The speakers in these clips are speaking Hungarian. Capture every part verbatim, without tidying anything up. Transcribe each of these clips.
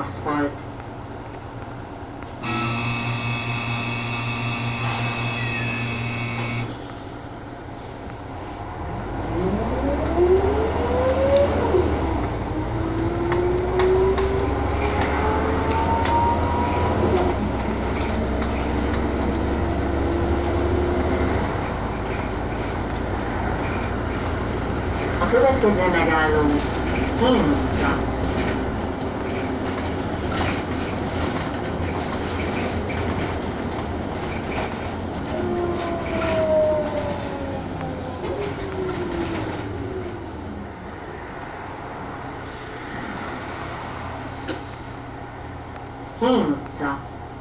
aszfalt. A következő megálló Hén utca. Hén utca.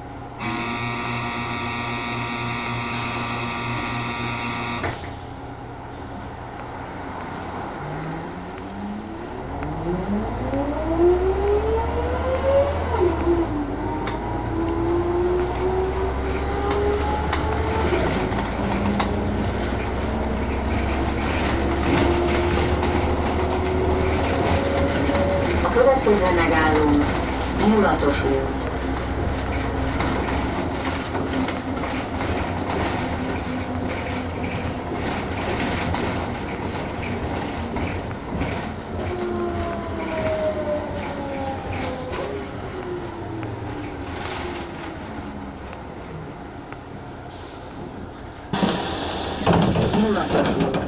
A következő megálló Mulatos út. Mulatos út.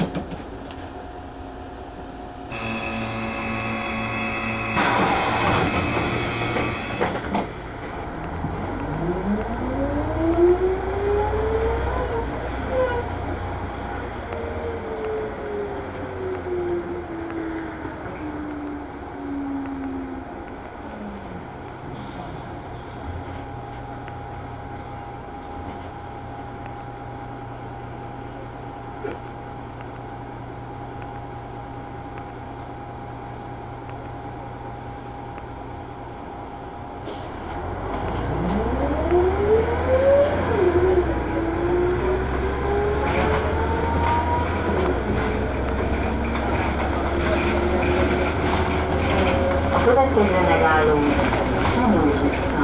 A következő megálló Tanult utca.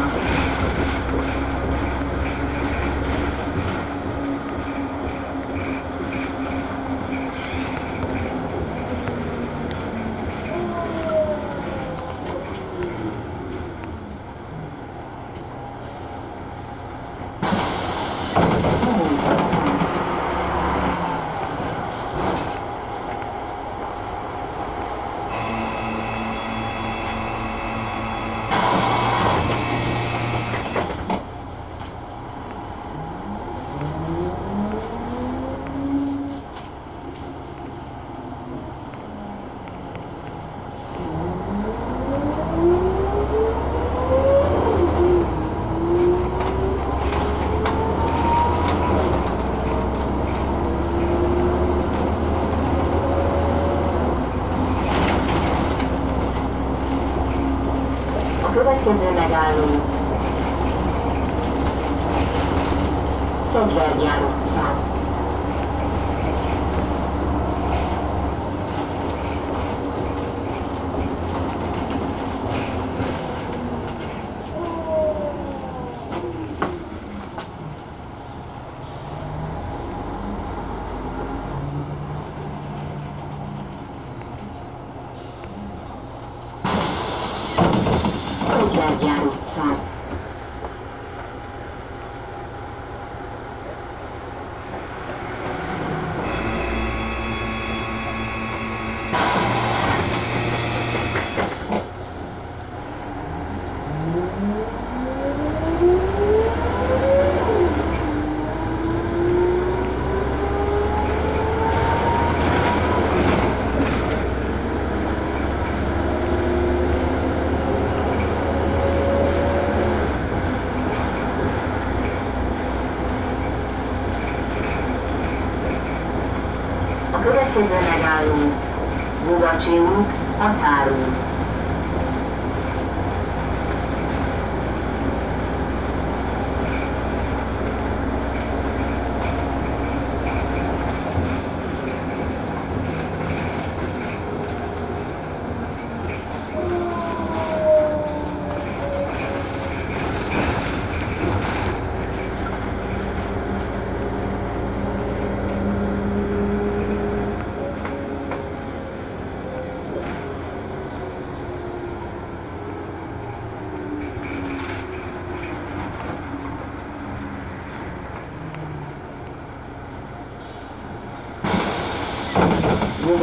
A következő megálló Fegyvergyár utca. Fegyvergyár utca. A következő megálló Bugacsi út, Határút.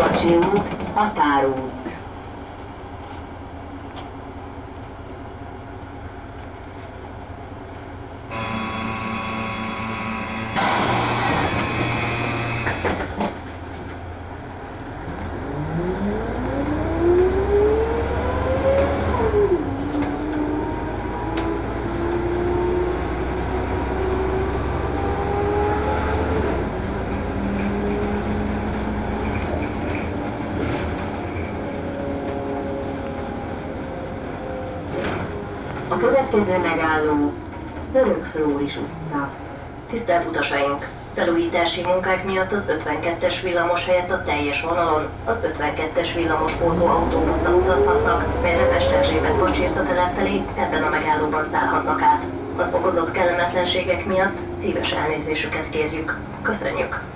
Lugacsi út, Határút. A következő megálló Vörögflóris utca. Tisztelt utasaink! Felújítási munkák miatt az ötvenkettes villamos helyett a teljes vonalon az ötvenkettes villamos pótló autóbusszal utazhatnak, melyre Pesterzsébet Vacsirta telep felé ebben a megállóban szállhatnak át. Az okozott kellemetlenségek miatt szíves elnézésüket kérjük. Köszönjük!